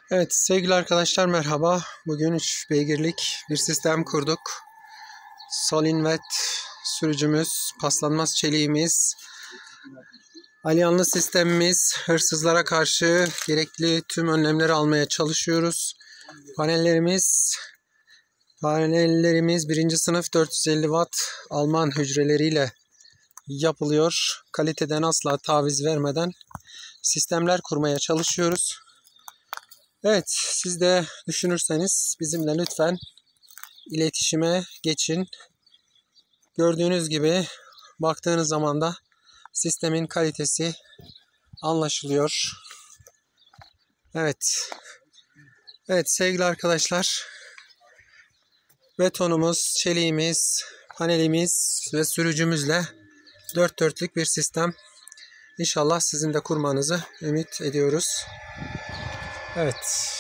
Evet sevgili arkadaşlar merhaba. Bugün 3 beygirlik bir sistem kurduk. Solinvet sürücümüz, paslanmaz çeliğimiz, alyanlı sistemimiz, hırsızlara karşı gerekli tüm önlemleri almaya çalışıyoruz. Panellerimiz 1. sınıf 450 watt Alman hücreleriyle yapılıyor. Kaliteden asla taviz vermeden sistemler kurmaya çalışıyoruz. Evet, siz de düşünürseniz bizimle lütfen iletişime geçin. Gördüğünüz gibi baktığınız zaman da sistemin kalitesi anlaşılıyor. Evet. Evet sevgili arkadaşlar. Betonumuz, çeliğimiz, panelimiz ve sürücümüzle dört dörtlük bir sistem. İnşallah sizin de kurmanızı ümit ediyoruz. Evet.